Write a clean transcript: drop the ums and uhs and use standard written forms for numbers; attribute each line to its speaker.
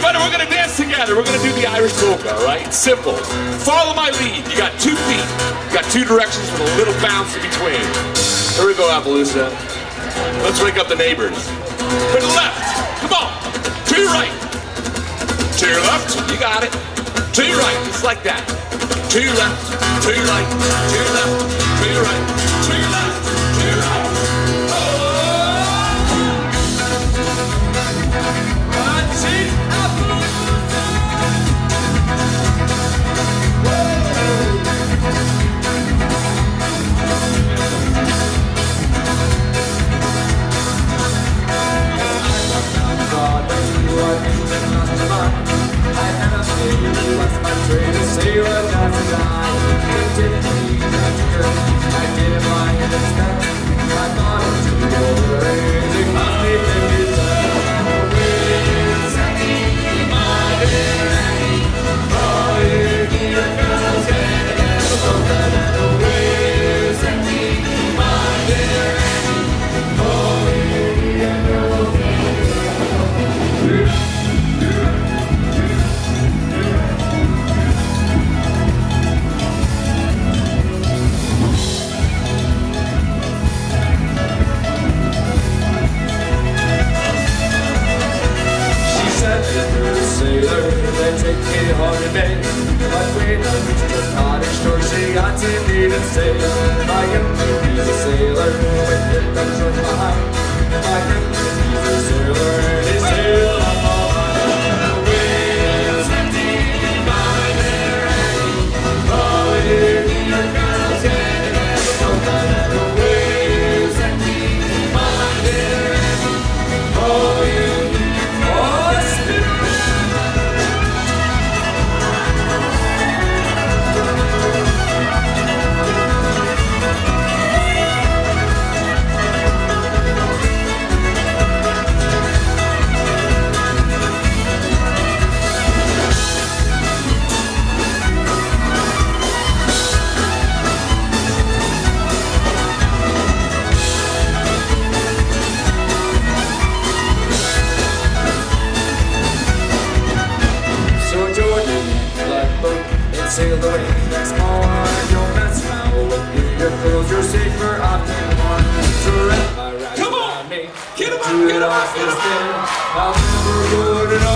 Speaker 1: Everybody, we're gonna dance together. We're gonna do the Irish polka, all right? Simple. Follow my lead. You got 2 feet. You got 2 directions with a little bounce in between. Here we go, Appaloosa. Let's wake up the neighbors. To the left. Come on. To your right. To your left. You got it. To your right. Just like that. To your left. To your right. To your left. To your right. To your left. To your right.
Speaker 2: Sail away next morning, don't mess around with your clothes, you're safer off than one. So wrap my right around me,
Speaker 1: Get him
Speaker 2: do
Speaker 1: up,
Speaker 2: it
Speaker 1: get him
Speaker 2: off
Speaker 1: up,
Speaker 2: instead. I'll never go to